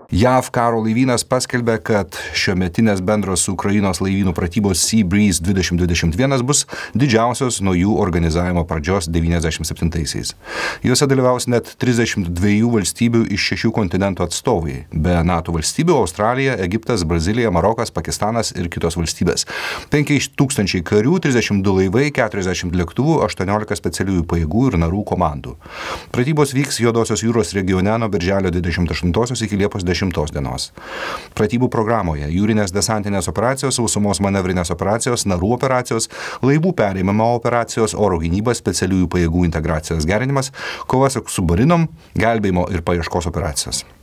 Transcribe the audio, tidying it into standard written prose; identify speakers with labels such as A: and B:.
A: JAV karo laivynas paskelbė, kad šiometinės bendros su Ukrainos laivynų pratybos Sea Breeze 2021 bus didžiausios nuo jų organizavimo pradžios 97-aisiais. Juose dalyvaus net 32 valstybių iš 6 kontinentų atstovai, be NATO valstybių Australija, Egiptas, Brazilija, Marokas, Pakistanas ir kitos valstybės. 5000 karių, 32 laivai, 40 lėktuvų, 18 specialiųjų pajėgų ir narų komandų. Pratybos vyks Juodosios jūros regione nuo birželio 28 iki Liepos 10 dienos. Pratybų programoje jūrinės desantinės operacijos, sausumos manevrinės operacijos, narų operacijos, laivų perėmimo operacijos, oro gynybos, specialiųjų pajėgų integracijos gerinimas, kova su submarinom, gelbėjimo ir paieškos operacijos.